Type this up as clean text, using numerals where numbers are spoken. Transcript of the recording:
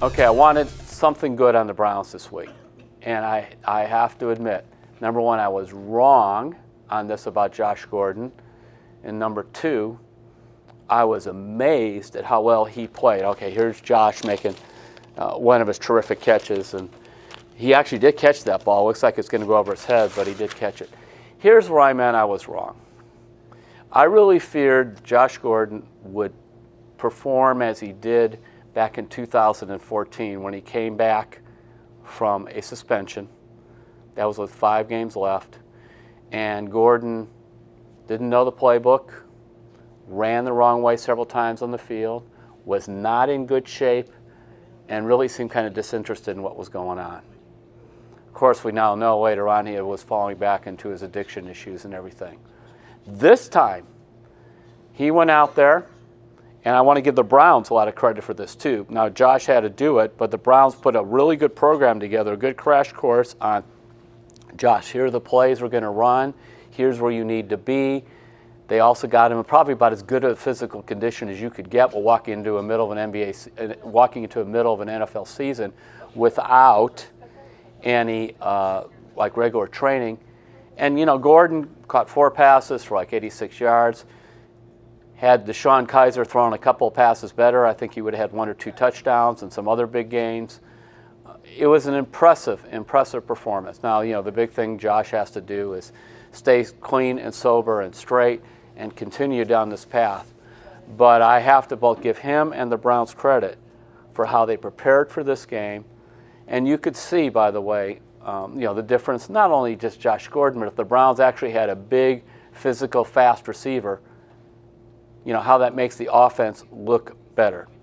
Okay, I wanted something good on the Browns this week. And I have to admit, number one, I was wrong on this about Josh Gordon. And number two, I was amazed at how well he played. Okay, here's Josh making one of his terrific catches. And he actually did catch that ball. Looks like it's going to go over his head, but he did catch it. Here's where I meant I was wrong. I really feared Josh Gordon would perform as he did back in 2014 when he came back from a suspension. That was with 5 games left. And Gordon didn't know the playbook, ran the wrong way several times on the field, was not in good shape, and really seemed kind of disinterested in what was going on. Of course, we now know later on he was falling back into his addiction issues and everything. This time, he went out there, and I want to give the Browns a lot of credit for this too. Now, Josh had to do it, but the Browns put a really good program together, a good crash course on, Josh, here are the plays we're going to run. Here's where you need to be. They also got him in probably about as good a physical condition as you could get while walking into a middle of an NFL season without any like regular training. And you know, Gordon caught 4 passes for like 86 yards. Had DeShone Kizer thrown a couple of passes better, I think he would have had 1 or 2 touchdowns and some other big gains. It was an impressive performance. Now, you know, the big thing Josh has to do is stay clean and sober and straight and continue down this path. But I have to both give him and the Browns credit for how they prepared for this game. And you could see, by the way, you know, the difference, not only just Josh Gordon, but if the Browns actually had a big, physical, fast receiver, you know, how that makes the offense look better.